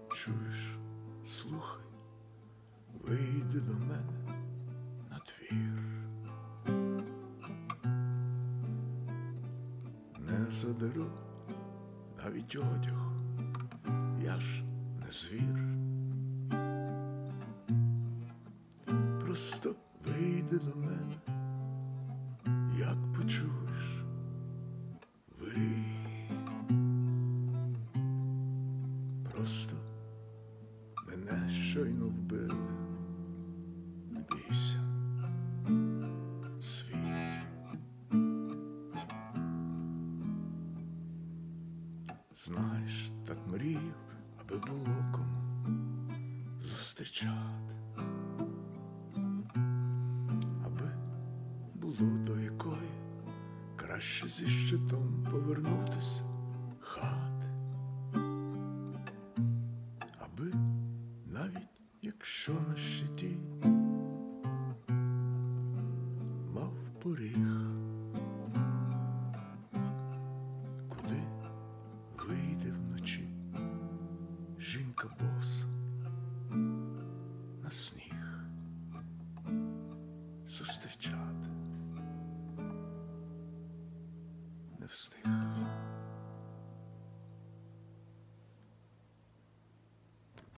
Чуєш, слухай, вийди до мене на двір. Не задеру навіть одяг, я ж не звір. Просто вийди до мене, як почуєш, вий. Просто мене щойно вбили, не бійся, свій. Знаєш, так мріяв, аби було кому зустрічати, аби було до якої краще зі щитом повернутися хати, аби навіть якщо на щиті мав поріг, куди вийде вночі жінка боса на сніг зустрічати не встиг.